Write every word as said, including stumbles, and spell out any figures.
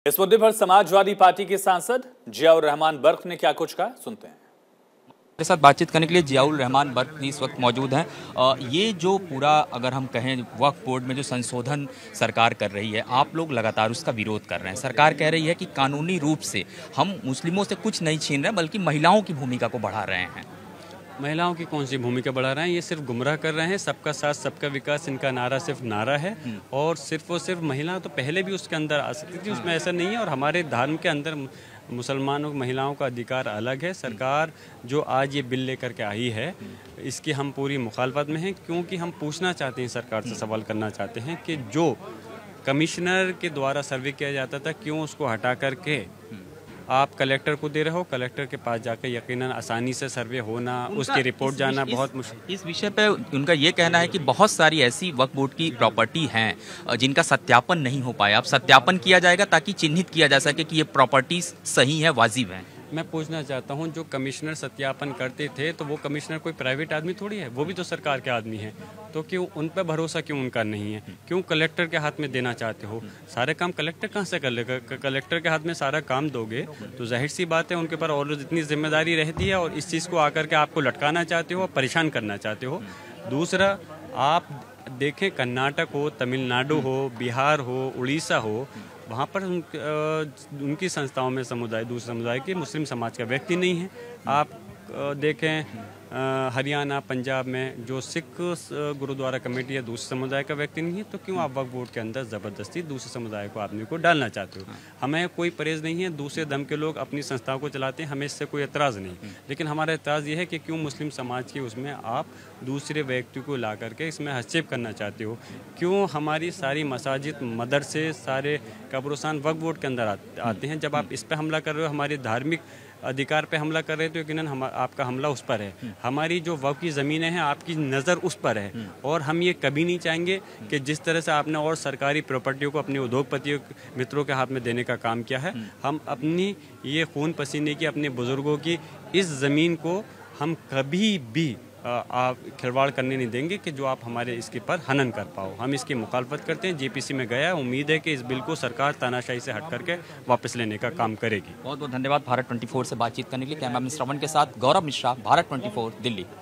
इस मुद्दे पर समाजवादी पार्टी के सांसद जियाउर रहमान बर्क ने क्या कुछ कहा, सुनते हैं। के साथ बातचीत करने के लिए जियाउर रहमान बर्क भी इस वक्त मौजूद हैं। ये जो पूरा अगर हम कहें वक्फ बोर्ड में जो संशोधन सरकार कर रही है, आप लोग लगातार उसका विरोध कर रहे हैं। सरकार कह रही है कि कानूनी रूप से हम मुस्लिमों से कुछ नहीं छीन रहे, बल्कि महिलाओं की भूमिका को बढ़ा रहे हैं। महिलाओं की कौन सी भूमिका बढ़ा रहे हैं? ये सिर्फ गुमराह कर रहे हैं। सबका साथ सबका विकास इनका नारा सिर्फ नारा है, और सिर्फ और सिर्फ महिला तो पहले भी उसके अंदर आ सकती थी, उसमें ऐसा नहीं है। और हमारे धर्म के अंदर मुसलमानों महिलाओं का अधिकार अलग है। सरकार जो आज ये बिल लेकर के आई है, इसकी हम पूरी मुखालफत में हैं, क्योंकि हम पूछना चाहते हैं, सरकार से सवाल करना चाहते हैं कि जो कमिश्नर के द्वारा सर्वे किया जाता था, क्यों उसको हटा करके आप कलेक्टर को दे रहे हो। कलेक्टर के पास जाकर यकीनन आसानी से सर्वे होना, उसकी रिपोर्ट जाना बहुत मुश्किल। इस विषय पे उनका ये कहना है कि बहुत सारी ऐसी वक्फ बोर्ड की प्रॉपर्टी हैं जिनका सत्यापन नहीं हो पाया। अब सत्यापन किया जाएगा ताकि चिन्हित किया जा सके कि ये प्रॉपर्टी सही है, वाजिब है। मैं पूछना चाहता हूं, जो कमिश्नर सत्यापन करते थे, तो वो कमिश्नर कोई प्राइवेट आदमी थोड़ी है, वो भी तो सरकार के आदमी हैं। तो क्यों उन पर भरोसा क्यों उनका नहीं है? क्यों कलेक्टर के हाथ में देना चाहते हो? सारे काम कलेक्टर कहां से कर लेगा? कलेक्टर के हाथ में सारा काम दोगे तो जाहिर सी बात है उनके ऊपर और इतनी जिम्मेदारी रहती है, और इस चीज़ को आकर के आपको लटकाना चाहते हो, परेशान करना चाहते हो। दूसरा, आप देखें, कर्नाटक हो, तमिलनाडु हो, बिहार हो, उड़ीसा हो, वहाँ पर उन, उनकी संस्थाओं में समुदाय, दूसरे समुदाय के मुस्लिम समाज का व्यक्ति नहीं है। आप देखें हरियाणा, पंजाब में जो सिख गुरुद्वारा कमेटी है, दूसरे समुदाय का व्यक्ति नहीं है। तो क्यों आप वक्फ बोर्ड के अंदर ज़बरदस्ती दूसरे समुदाय को आदमी को डालना चाहते हो? हमें कोई परहेज़ नहीं है, दूसरे धर्म के लोग अपनी संस्थाओं को चलाते हैं, हमें इससे कोई एतराज़ नहीं। लेकिन हमारा एतराज़ ये है कि क्यों मुस्लिम समाज के उसमें आप दूसरे व्यक्ति को ला करके इसमें हस्तक्षेप करना चाहते हो? क्यों हमारी सारी मसाजिद, मदरसे, सारे कब्रिस्तान वक्फ बोर्ड के अंदर आते हैं? जब आप इस पर हमला कर रहे हो, हमारे धार्मिक अधिकार पे हमला कर रहे हैं, तो यकीनन हम आपका हमला उस पर है। हमारी जो वक्फ की ज़मीनें हैं, आपकी नज़र उस पर है। और हम ये कभी नहीं चाहेंगे कि जिस तरह से आपने और सरकारी प्रॉपर्टियों को अपने उद्योगपतियों मित्रों के हाथ में देने का काम किया है, हम अपनी ये खून पसीने की, अपने बुज़ुर्गों की इस ज़मीन को हम कभी भी आप खिलवाड़ करने नहीं देंगे कि जो आप हमारे इसके पर हनन कर पाओ। हम इसकी मुखालफत करते हैं। जेपीसी में गया, उम्मीद है कि इस बिल को सरकार तानाशाही से हट करके वापस लेने का काम करेगी। बहुत बहुत धन्यवाद। भारत चौबीस से बातचीत करने के लिए कैमरामैन श्रवण के साथ गौरव मिश्रा, भारत चौबीस, दिल्ली।